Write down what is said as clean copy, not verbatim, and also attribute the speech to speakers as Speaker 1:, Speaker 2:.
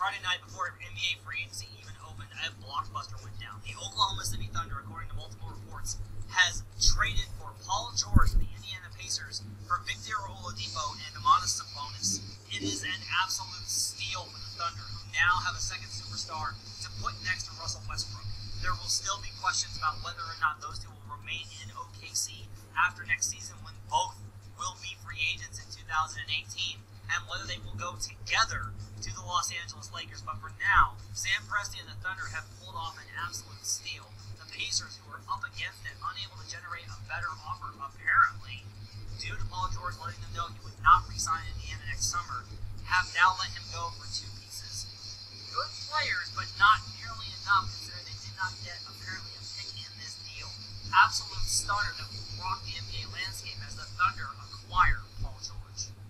Speaker 1: Friday night before NBA free agency even opened, a blockbuster went down. The Oklahoma City Thunder, according to multiple reports, has traded for Paul George from the Indiana Pacers for Victor Oladipo and Domantas Sabonis. It is an absolute steal for the Thunder, who now have a second superstar to put next to Russell Westbrook. There will still be questions about whether or not those two will remain in OKC after next season, when both will be free agents in 2018, and whether they will go together to the Los Angeles Lakers. But for now, Sam Presti and the Thunder have pulled off an absolute steal. The Pacers, who were up against it, unable to generate a better offer, apparently, due to Paul George letting them know he would not re-sign Indiana next summer, have now let him go for two pieces. Good players, but not nearly enough, considering they did not get, apparently, a pick in this deal. Absolute stunner that will rock the NBA landscape as the Thunder acquire Paul George.